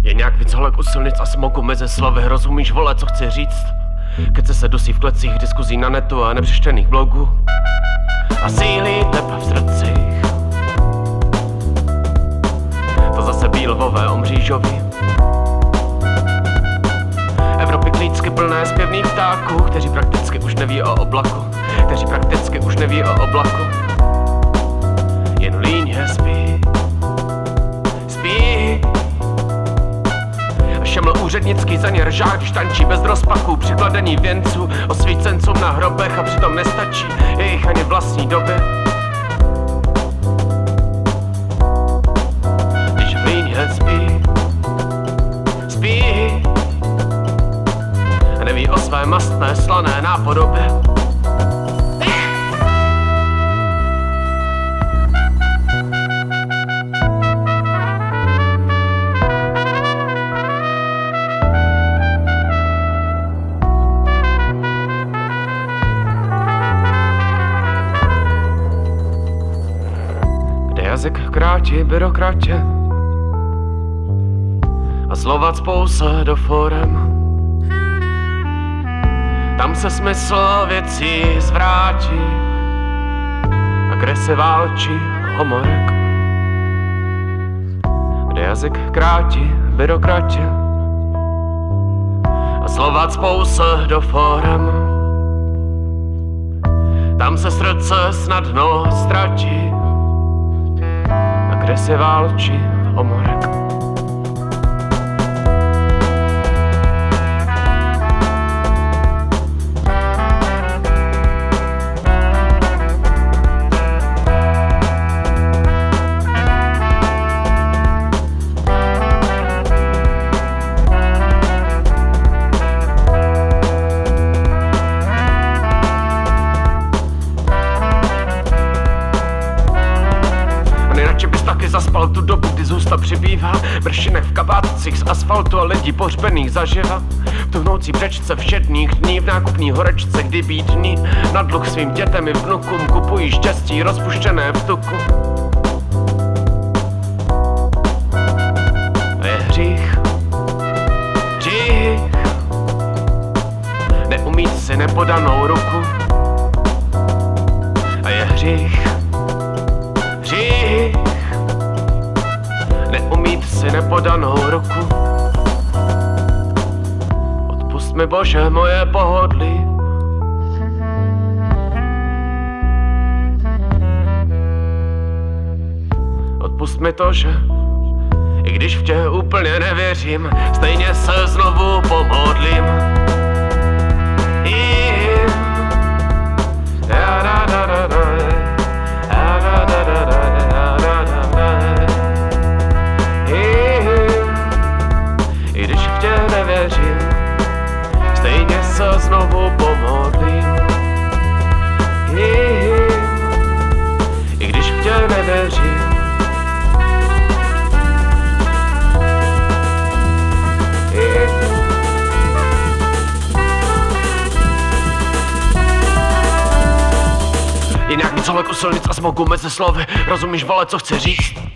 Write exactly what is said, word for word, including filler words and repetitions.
Je nějak víc holek u silnic a smoku mezi slovy. Rozumíš, vole, co chci říct? Kece se dusí v klecích diskuzí na netu a nepřečtených blogů. A sílí tep v srdcích. To zase bílvové o mřížoví. Evropy klícky plné zpěvných ptáků, kteří prakticky už neví o oblaku. Kteří prakticky už neví o oblaku. Jen líně spí. Spí. Šeml úřednický za ně ržák, když tančí bez rozpaků při kladení věnců osvícencům na hrobech a přitom nestačí jejich ani vlastní době. Když v líně spí, spí a neví o své mastné slané nápodobě. Jazyk krátí byrokratě a slova cpou se do forem. Tam se smysl věcí zvrátí a kde se válčí homorek. Kde jazyk krátí byrokratě a slova cpou se do forem. Tam se srdce snadno ztratí, kde se válčí homorek. Zaspal tu dobu, kdy zůsta přibývá, bršinek v kabátcích z asfaltu a lidí pohřbených zaživa. V tuhnoucí břečce všedných dní, v nákupní horečce, kdy bídný na dluh svým dětem i vnukům kupují štěstí rozpuštěné v tuku. A je hřích, hřích, neumít si nepodanou ruku. A je hřích, hřích, neumít si nepodanou ruku. Odpusť mi, Bože, moje pohodlí. Odpusť mi to, že i když v tě úplně nevěřím, stejně se znovu pomodlím. Jim. Ja, da, da, da, da. Ja, da, da, da, da. Nevěřím, stejně se znovu pomodlím. I když v tě nevěřím. Jinak víc holek u silnic a smoku mezi slovy. Rozumíš, vole, co chci říct?